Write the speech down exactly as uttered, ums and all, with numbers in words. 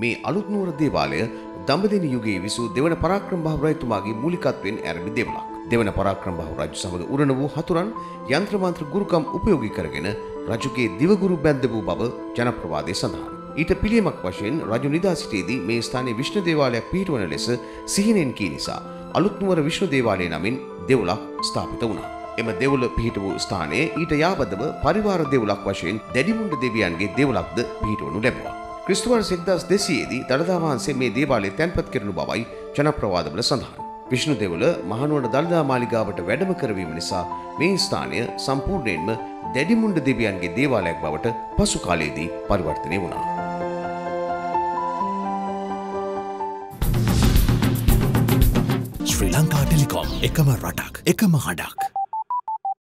මේ අලුත් නුවර දේවාලය දඹදෙණි යුගයේ විසූ දෙවන පරාක්‍රම බහු රජතුමාගේ මූලිකත්වයෙන් ආරම්භ දෙවලක්. දෙවන පරාක්‍රම බහු රජු සමග උරණ වූ හතුරන් යන්ත්‍ර මන්ත්‍ර ගුරුකම් උපයෝගී කරගෙන රජුගේ දිවගුරු බැඳ වූ බව ජනප්‍රවාදයේ සඳහන්. ඊට පිළියමක් වශයෙන් රජු නිදා සිටියේදී මේ ස්ථානයේ විෂ්ණු දේවාලයක් පිහිටවන ලෙස සිහිනෙන් කී නිසා අලුත් නුවර විෂ්ණු දේවාලය නමින් දෙවුලක් ස්ථාපිත වුණා. එම දෙවුල පිහිට වූ ස්ථානයේ ඊට යාබදව පරිවාර දෙවුලක් වශයෙන් දැඩිමුණ්ඩ දෙවියන්ගේ දෙවුලක්ද පිහිටවනු ලැබුවා. ක්‍රිස්තු වර්ෂ එක්දාස් දෙසීය දී දළදා වහන්සේ මේ දේවාලය තැන්පත් කරනු බවයි ජනප්‍රවාදවල සඳහන්. විෂ්ණු දෙවුල මහනුවර දළදා මාලිගාවට වැඩම කරවීම නිසා මේ ස්ථානය සම්පූර්ණයෙන්ම දැඩිමුණ්ඩ දෙවියන්ගේ දේවාලයක් බවට පසු කාලයේදී පරිවර්තනය වුණා. ශ්‍රී ලංකා ටෙලිකොම් එකම රටක් එකම හඬක්.